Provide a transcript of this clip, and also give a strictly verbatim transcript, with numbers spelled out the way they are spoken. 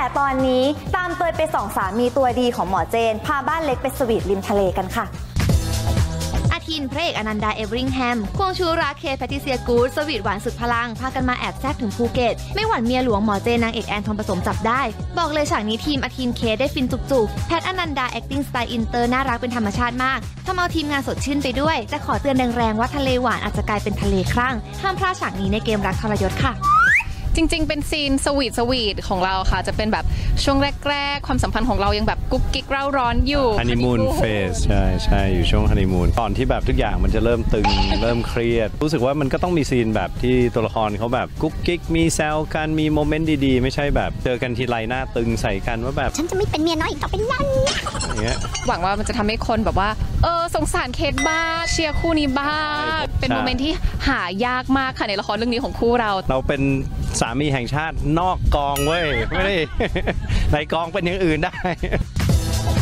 แต่ตอนนี้ตามเตยไปส่องสามีตัวดีของหมอเจนพาบ้านเล็กไปสวีทริมทะเลกันค่ะอาทินพระเอกอนันดาเอเวอริงแฮมควงชูรักเคทแพทิเซียกูดสวีทหวานสุดพลังพากันมาแอบแซบถึงภูเก็ตไม่หวั่นเมียหลวงหมอเจนนางเอกแอนทองผสมจับได้บอกเลยฉากนี้ทีมอาทินเคทได้ฟินจุกๆแพทอนันดา acting สไตล์อินเตอร์น่ารักเป็นธรรมชาติมากทำเอาทีมงานสดชื่นไปด้วยแต่ขอเตือนแรงๆว่าทะเลหวานอาจจะกลายเป็นทะเลครั่งห้ามพลาดฉากนี้ในเกมรักทรยศค่ะจริงๆเป็นซีนสวีทสวีทของเราค่ะจะเป็นแบบช่วงแรกๆความสัมพันธ์ของเรายังแบบกุ๊กกิ๊กเร่าร้อนอยู่ฮันนีมูนเฟสใช่ใช่อยู่ช่วงฮันนีมูนตอนที่แบบทุกอย่างมันจะเริ่มตึง เริ่มเครียดรู้สึกว่ามันก็ต้องมีซีนแบบที่ตัวละครเขาแบบกุ๊กกิ๊กมีแซวกันมีโมเมนต์ดีๆไม่ใช่แบบเจอกันทีไรหน้าตึงใส่กันว่าแบบฉันจะไม่เป็นเมียน้อยอีกต่อไปนั่นอย่างเงี้ยหวังว่ามันจะทำให้คนแบบว่าเออสงสารเคทบ้างเชียร์คู่นี้บ้างเป็นโมเมนต์ที่หายากมากค่ะในละครเรื่องนี้ของคู่เราเราเป็นสามีแห่งชาตินอกกองเว้ยไม่ได้ในกองเป็นอย่างอื่นได้